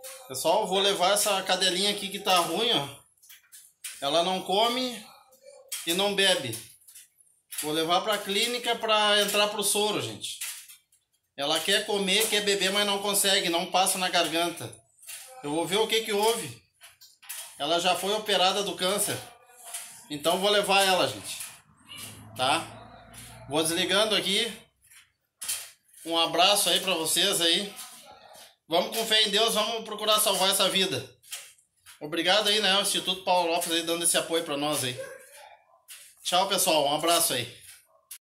Pessoal, vou levar essa cadelinha aqui que tá ruim, ó. Ela não come e não bebe. Vou levar pra clínica pra entrar pro soro, gente. Ela quer comer, quer beber, mas não consegue, não passa na garganta. Eu vou ver o que que houve. Ela já foi operada do câncer. Então vou levar ela, gente. Tá? Vou desligando aqui. Um abraço aí pra vocês aí. Vamos com fé em Deus, vamos procurar salvar essa vida. Obrigado aí, né? O Instituto Paulo Lopes aí dando esse apoio pra nós aí. Tchau, pessoal. Um abraço aí.